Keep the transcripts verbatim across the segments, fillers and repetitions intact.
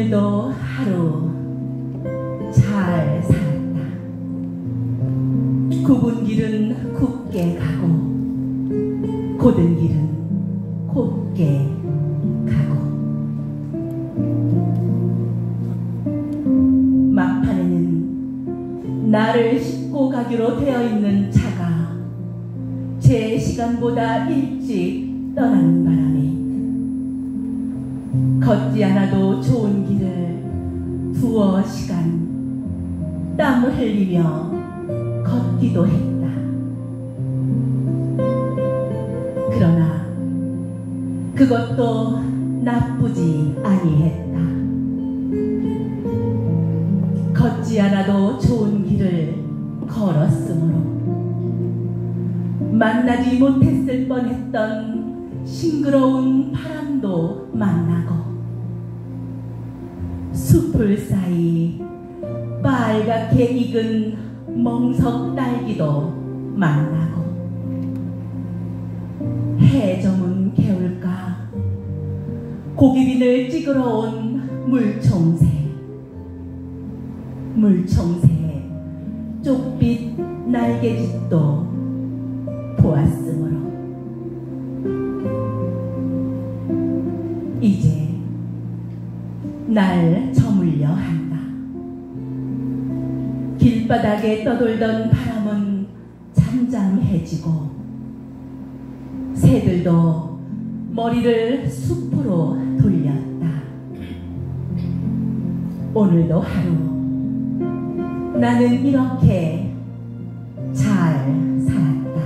오늘도 하루 잘 살았다. 굽은 길은 굽게 가고 곧은 길은 곧게 가고 막판에는 나를 싣고 가기로 되어 있는 차가 제 시간보다 일찍 떠나는 바람에 걷지 않아도 좋은 길을 두어 시간 땀을 흘리며 걷기도 했다. 그러나 그것도 나쁘지 아니했다. 걷지 않아도 좋은 길을 걸었으므로 만나지 못했을 뻔했던 싱그러운 바람도 만나고 숲을 사이 빨갛게 익은 멍석 딸기도 만나고 해 저문 개울가 고기빈을 찍으러 온 물총새 물총새의 쪽빛 날개짓도 보았으므로 이제 날 저물려 한다. 길바닥에 떠돌던 바람은 잠잠해지고 새들도 머리를 숲으로 돌렸다. 오늘도 하루 나는 이렇게 잘 살았다.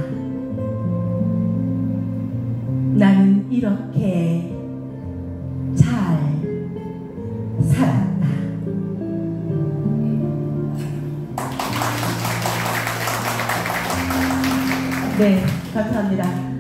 나는 이렇게 잘 살았다. 네, 감사합니다.